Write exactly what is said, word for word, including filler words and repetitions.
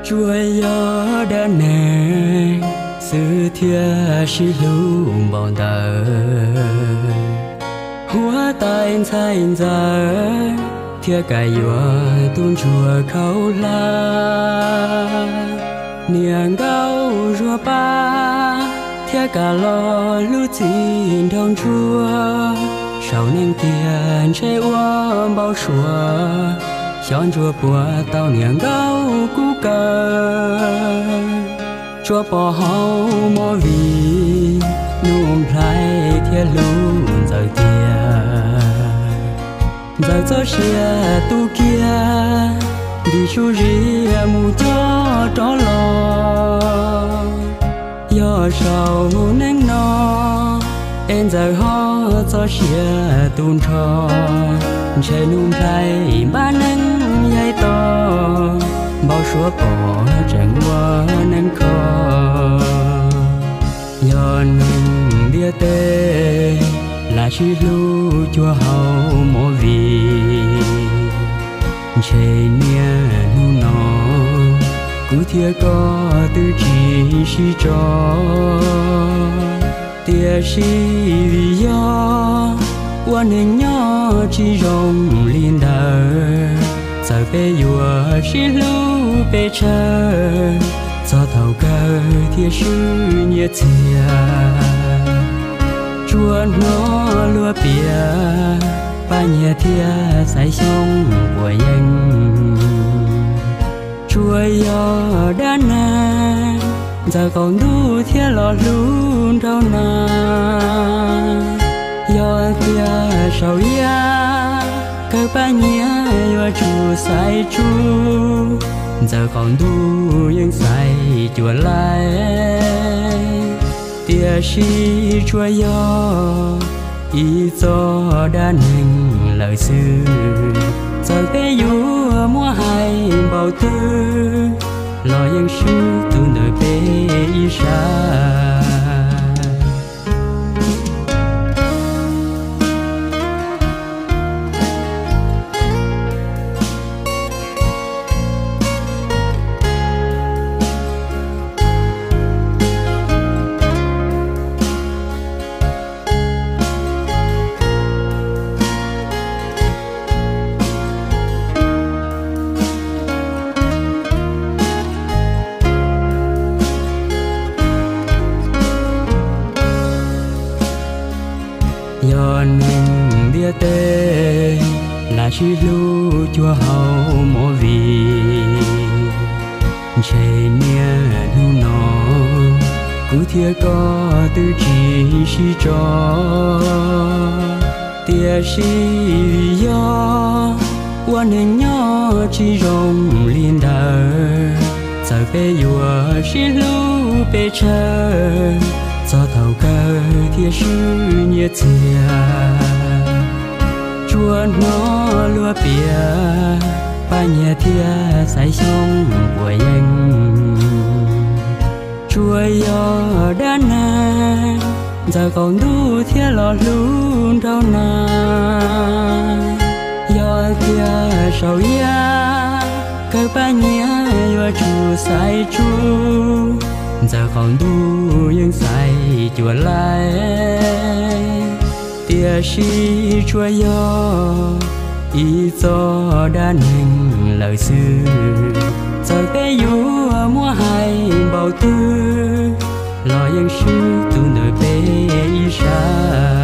chuối gió đã nè sự thia chỉ lưu bọn tờ hoa tai sai giờ thia cài vừa tuôn chùa khâu la niềng gấu rùa ba thia cả lo lưu chín đồng chùa sau nên tiền chơi uống bao chùa chọn chùa bùa tao niềng gấu cú cờ chùa bỏ hậu mò vì nung lại thia luôn giờ tia giờ cho xe tu kia đi chú ria mù cho đó lo do sầu nén no em giờ ho cho xe tuôn cho chơi nung lại ba nắng dây to bao số bỏ chẳng qua nắng khó do nắng bia tê là chỉ lưu chùa hậu mô vì chơi nia nu nó cứ thia có tư chỉ si cho tia si vì do quan hình nhỏ chỉ rong liên đời giờ bé vừa chỉ lưu bé chờ cho thầu cơ thia sư nhiệt chia chua nó lúa bia ba nhà thia say sông của anh chua gió đã nè giờ còn đủ thia lò luôn đâu nà gió thia sầu ya cơ ba nhà vừa chua say chu giờ còn đủ những say chua lại tia si chua yo ý cho đã nâng lời xưa giờ bé vua mua hai bao tư lo yang sư tu nơi bé ý xa do nâng bia tê là chỉ lưu chùa hậu mô vì chơi nia nu nó cứ thia có tư chỉ si cho tia si vì do quan hình nhỏ chỉ rong liên đời giờ bé vừa chỉ lưu bé chờ cho thầu cơ thia sư nhiệt chia chua nó lúa bia ba nhà thia say sông của anh chua gió đã nè giờ còn đủ thia lò luôn đâu nà gió thia sầu ya cơ ba nhà vừa chua say chu giờ còn đủ những say chùa lại tia si chua yo ý cho đã nâng lời xưa giờ bé vua mua hai bao tư lo yang sư tu nơi bé ý xa